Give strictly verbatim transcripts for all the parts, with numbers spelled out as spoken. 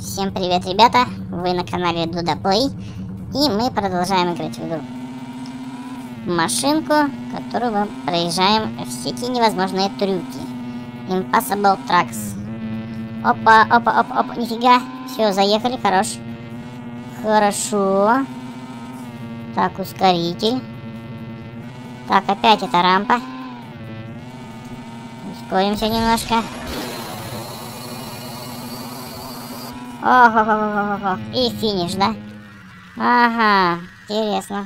Всем привет, ребята! Вы на канале Дуда Плей, и мы продолжаем играть в игру машинку, которую мы проезжаем в сети невозможные трюки. Impossible Trucks. Опа, опа, опа, опа, нифига. Все, заехали, хорош. Хорошо. Так, ускоритель. Так, опять эта рампа. Ускоримся немножко. Ох-ох-ох-ох-ох. И финиш, да? Ага, интересно.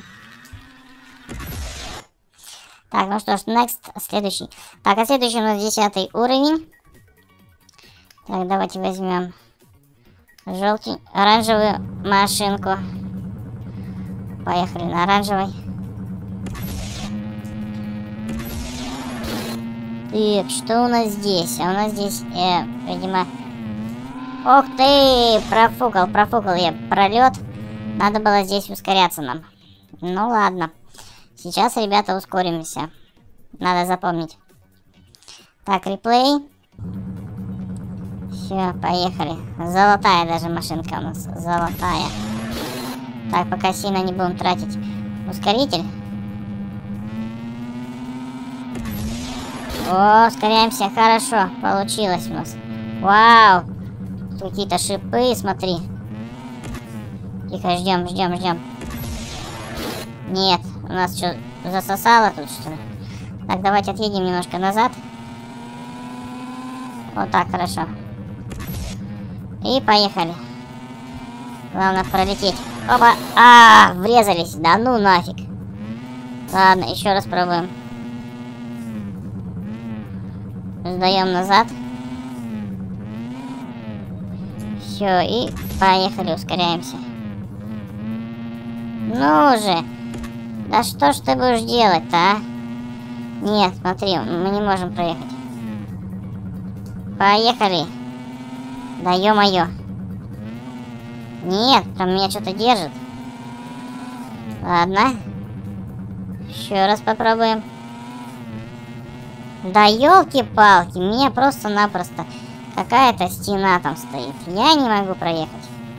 Так, ну что ж, next, следующий. Так, а следующий у нас десятый уровень. Так, давайте возьмем желтень, оранжевую машинку. Поехали на оранжевой. Так, что у нас здесь? А у нас здесь, э, видимо... Ух ты! Профукал, профукал я пролет. Надо было здесь ускоряться нам. Ну ладно. Сейчас, ребята, ускоримся. Надо запомнить. Так, реплей. Все, поехали. Золотая даже машинка у нас. Золотая. Так, пока сильно не будем тратить ускоритель. О, ускоряемся. Хорошо. Получилось у нас. Вау! Какие-то шипы, смотри. Тихо, ждем, ждем, ждем. Нет, у нас что, засосало тут, что ли? Так, давайте отъедем немножко назад. Вот так, хорошо. И поехали. Главное пролететь. Опа! А, врезались. Да ну нафиг. Ладно, еще раз пробуем. Сдаем назад. Все, и поехали, ускоряемся. Ну же! Да что ж ты будешь делать-то, а? Нет, смотри, мы не можем проехать. Поехали! Да ё-моё! Нет, там меня что-то держит. Ладно. Еще раз попробуем. Да ёлки-палки, меня просто-напросто... Какая-то стена там стоит. Я не могу проехать.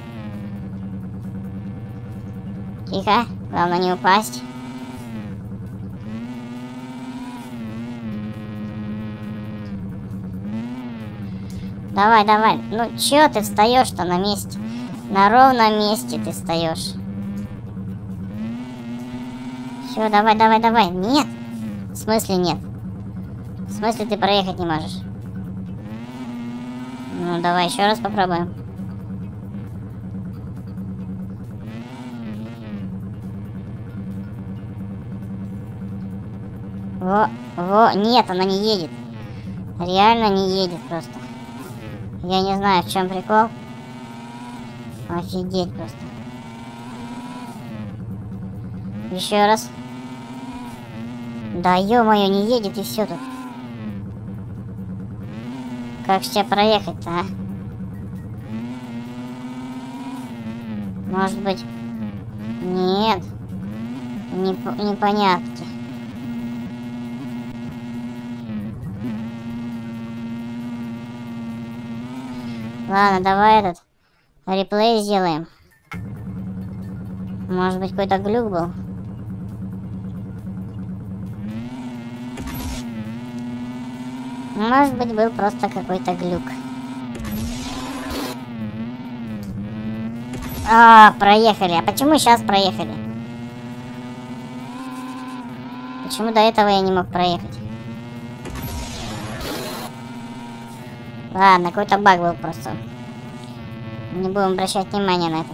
Тихо. Главное не упасть. Давай, давай. Ну чё ты встаешь-то на месте? На ровном месте ты встаешь. Все, давай, давай, давай. Нет. В смысле нет? В смысле ты проехать не можешь? Ну, давай еще раз попробуем. Во, во, нет, она не едет. Реально не едет просто. Я не знаю, в чем прикол. Офигеть просто. Еще раз. Да ё-моё, не едет и все тут. Как же тебя проехать-то, а? Может быть... Нет. Не, непонятно. Ладно, давай этот реплей сделаем. Может быть, какой-то глюк был? Может быть, был просто какой-то глюк. А, проехали. А почему сейчас проехали? Почему до этого я не мог проехать? Ладно, какой-то баг был просто. Не будем обращать внимания на это.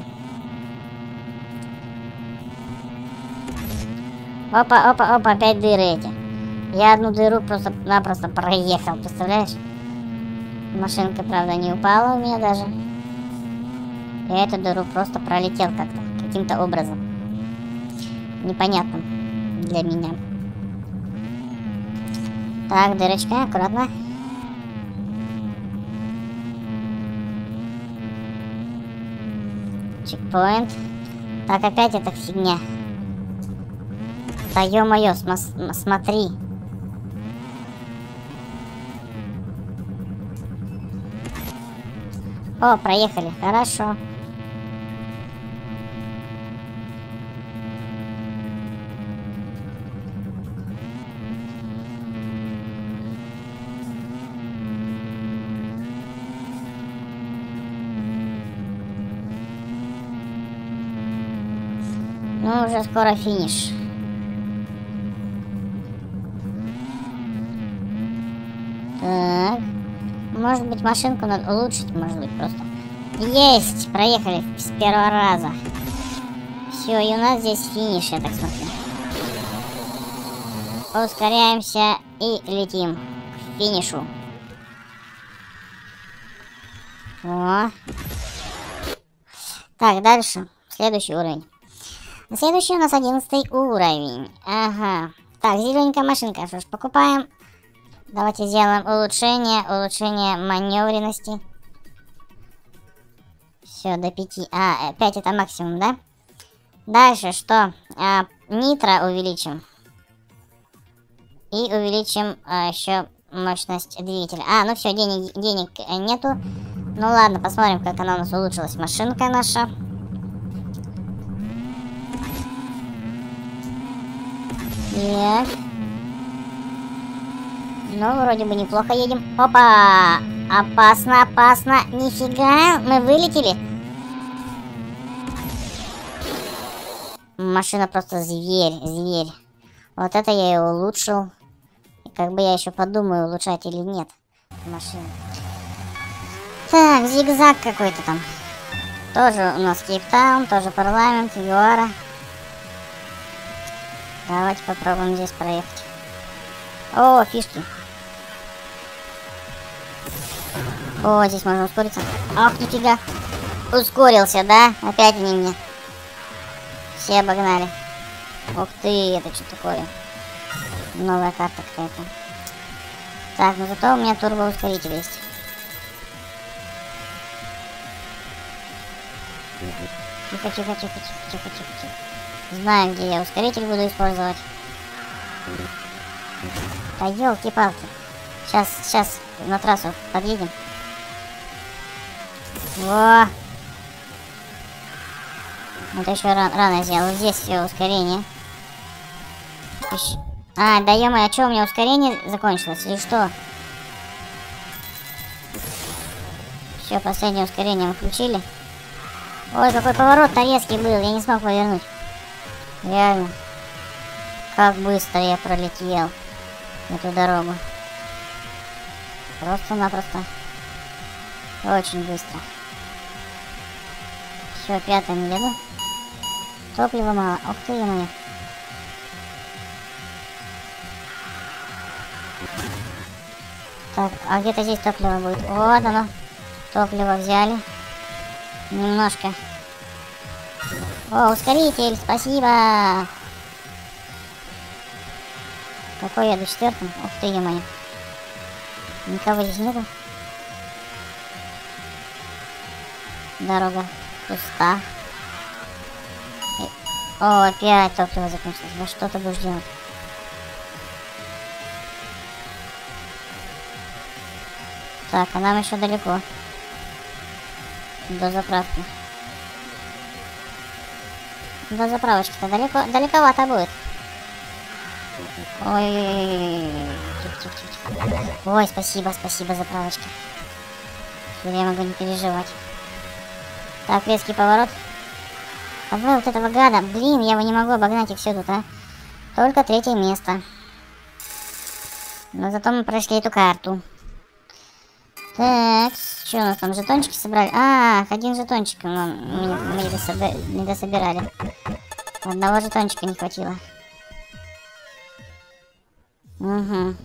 Опа, опа, опа, опять дыры эти. Я одну дыру просто-напросто проехал, представляешь? Машинка, правда, не упала у меня даже. Я эту дыру просто пролетел как-то, каким-то образом. Непонятным для меня. Так, дырочка, аккуратно. Чекпоинт. Так, опять эта фигня. Да ё-моё, смотри. О, проехали. Хорошо. Ну, уже скоро финиш. Так. Может быть, машинку надо улучшить, может быть, просто. Есть! Проехали с первого раза. Все, и у нас здесь финиш, я так смотрю. Ускоряемся и летим к финишу. О. Так, дальше. Следующий уровень. Следующий у нас одиннадцатый уровень. Ага. Так, зелененькая машинка. Что ж, покупаем. Давайте сделаем улучшение. Улучшение маневренности. Все, до пяти. А, пять это максимум, да? Дальше что? А, нитро увеличим. И увеличим а, еще мощность двигателя. А, ну все, денег, денег нету. Ну ладно, посмотрим, как она у нас улучшилась. Машинка наша. Так. Ну, вроде бы неплохо едем. Опа! Опасно, опасно. Нифига, мы вылетели. Машина просто зверь, зверь. Вот это я и улучшил. И как бы я еще подумаю, улучшать или нет машину. Так, зигзаг какой-то там. Тоже у нас Кейптаун, тоже парламент, Юара. Давайте попробуем здесь проехать. О, фишки. О, здесь можно ускориться. Ох, нифига. Ускорился, да? Опять они мне. Все обогнали. Ух ты, это что такое? Новая карта какая-то. Так, ну зато у меня турбоускоритель есть. Тихо, тихо, тихо, тихо, тихо, тихо, тихо. Знаю, где я ускоритель буду использовать. Да елки-палки. Сейчас, сейчас на трассу подъедем. Во! Это еще рано, рано сделал. Здесь все ускорение. Ищ... А, да ё-моё, а что, у меня ускорение закончилось или что? Все, последнее ускорение мы включили. Ой, какой поворот-то резкий был, я не смог повернуть. Реально. Как быстро я пролетел эту дорогу. Просто-напросто. Очень быстро. Все, пятым еду. Топлива мало. Ух ты, ё-моё. Так, а где-то здесь топливо будет. Вот оно. Топливо взяли. Немножко. О, ускоритель, спасибо. Какой я до четвертым? Ух ты, ё-моё. Никого здесь нету. Дорога пуста. И... О, опять топливо закончилось. Да что ты будешь делать? Так, а нам еще далеко. До заправки. До заправочки-то далеко, далековато будет. Ой, ой, спасибо, спасибо, заправочка. Теперь я могу не переживать. Так, резкий поворот. Давай вот этого гада. Блин, я его не могу обогнать, и все тут, а. Только третье место. Но зато мы прошли эту карту. Так, что у нас там, жетончики собрали? А, один жетончик мы, мы, мы не, дособи... не дособирали. Одного жетончика не хватило. Угу.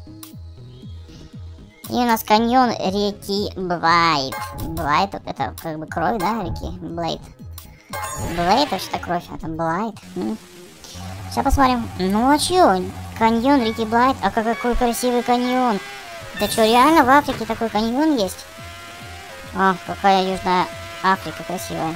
И у нас каньон реки Блайт. Блайт, это как бы кровь, да, реки Блайт. Блайт, вообще-то кровь, а там Блайт. М. Сейчас посмотрим. Ну а чё? Каньон реки Блайт. А какой красивый каньон. Это что, реально в Африке такой каньон есть? О, какая Южная Африка красивая.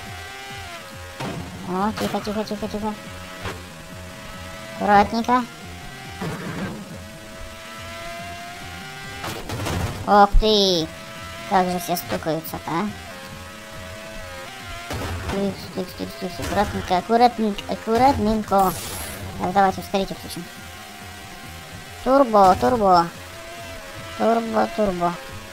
О, тихо, тихо, тихо, тихо. Аккуратненько. Ох ты! Как же все стукаются-то, а? Тыкс, тыкс, тыкс, тыкс. Аккуратненько, аккуратненько, аккуратненько. Так, давайте ускоритель включим. Турбо, турбо. Турбо, турбо.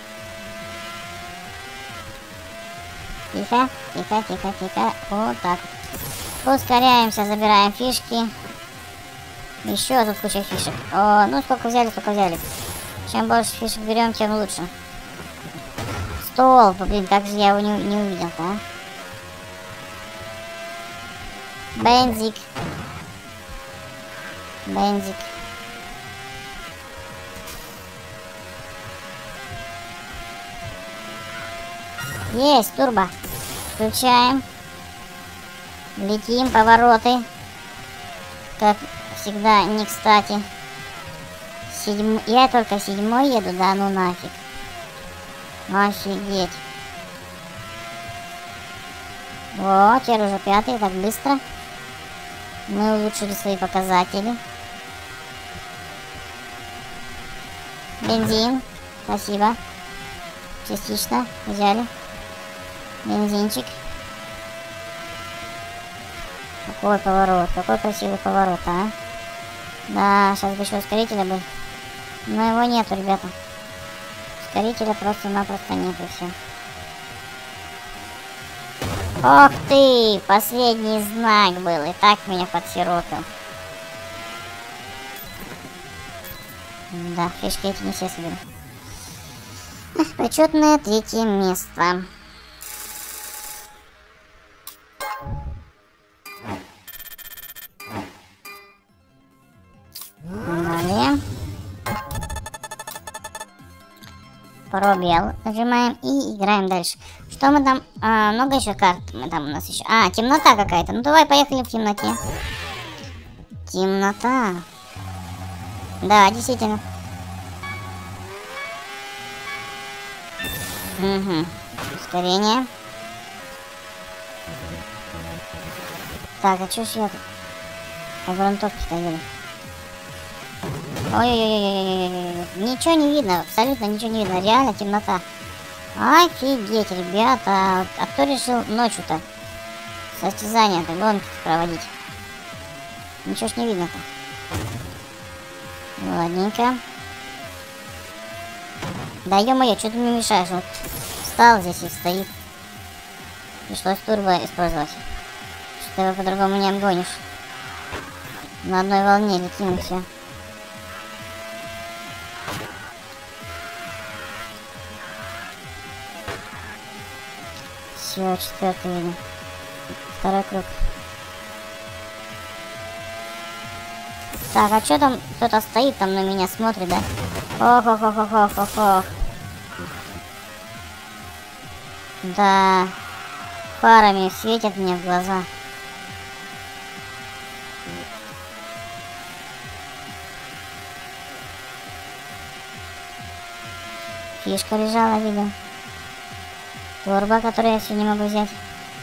Тихо, тихо, тихо, тихо. Вот так. Ускоряемся, забираем фишки. Еще тут куча фишек. О, ну сколько взяли, сколько взяли. Чем больше фишек берем, тем лучше. Стол, блин, как же я его не, не увидел-то, а? Бензик. Бензик. Есть, турбо. Включаем. Летим, повороты. Как всегда, не кстати. Седьм... Я только седьмой еду, да ну нафиг. Офигеть. Вот, теперь уже пятый, так быстро. Мы улучшили свои показатели. Бензин. Спасибо. Частично взяли. Бензинчик. Какой поворот, какой красивый поворот, а? Да, сейчас бы еще ускорителя бы. Но его нету, ребята. Ускорителя просто-напросто нет, и все. Ох ты! Последний знак был, и так меня подсиропил. Да, фишки эти не все соберу. Почетное третье место. Далее. Пробел нажимаем и играем дальше. Что мы там? А, много еще карт мы там у нас еще. А, темнота какая-то. Ну давай поехали в темноте. Темнота. Да, действительно. Угу. Ускорение. Так, а что ж я тут? По грунтовке-то еду. Ой-ой-ой-ой-ой-ой-ой. Ничего не видно, абсолютно ничего не видно. Реально темнота. Офигеть, ребята. А кто решил ночью-то состязания-то, гонки проводить? Ничего ж не видно-то. Ладненько. Да ё-моё, что ты мне мешаешь? Вот встал здесь и стоит. Пришлось турбо использовать. Что ты его по-другому не обгонишь. На одной волне летим и все. Все, четвертый видно. Второй круг. Так, а что там? Кто-то стоит там на меня, смотрит, да? Ох-ох-ох-ох-ох-ох. Да. Фарами светят мне в глаза. Фишка лежала, видел. Турбо, который я все не могу взять.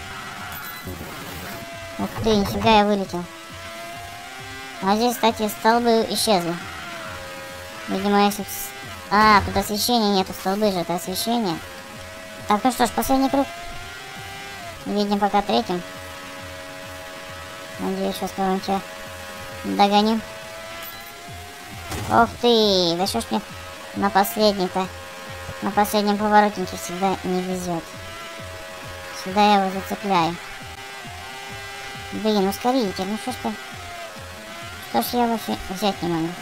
Ух ты, нифига я вылетел. А здесь, кстати, столбы исчезли. Видимо, если... А, тут освещения нету, столбы же, это освещение. Так, ну что ж, последний круг. Видим пока третьим. Надеюсь, сейчас кого-нибудь я догоню. Ох ты, да что ж мне на последний-то... На последнем поворотнике всегда не везет. Всегда я его зацепляю. Блин, ускоритель, ну что ж ты... Что ж я его взять не могу?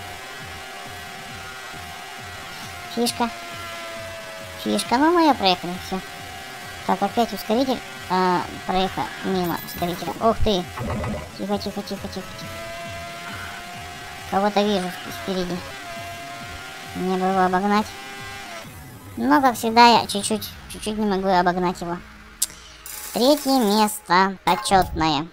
Фишка. Фишка, ну мы ее проехали, все. Так, опять ускоритель. А, проехал мимо ускорителя. Ух ты! Тихо, тихо, тихо, тихо, тихо. Кого-то вижу спереди. Мне бы его обогнать. Но, как всегда, я чуть-чуть, чуть-чуть не могу обогнать его. Третье место. Почетное.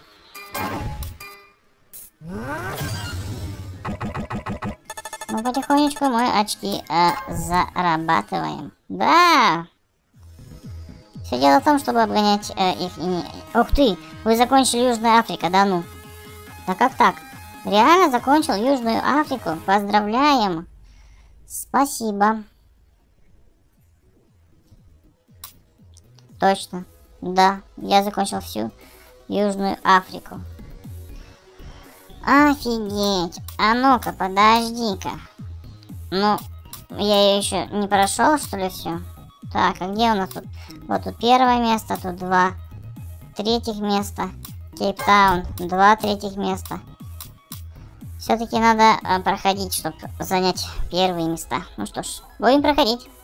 Ну, потихонечку мы очки э, зарабатываем. Да! Все дело в том, чтобы обгонять э, их... Ух ты! Вы закончили Южную Африку, да ну? Да как так? Реально закончил Южную Африку? Поздравляем! Спасибо. Точно. Да, я закончил всю Южную Африку. Офигеть. А ну-ка, подожди-ка. Ну, я ее еще не прошел, что ли, все? Так, а где у нас тут? Вот тут первое место, тут два третьих места. Кейптаун, два третьих места. Все-таки надо а, проходить, чтобы занять первые места. Ну что ж, будем проходить.